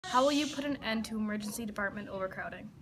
How will you put an end to emergency department overcrowding?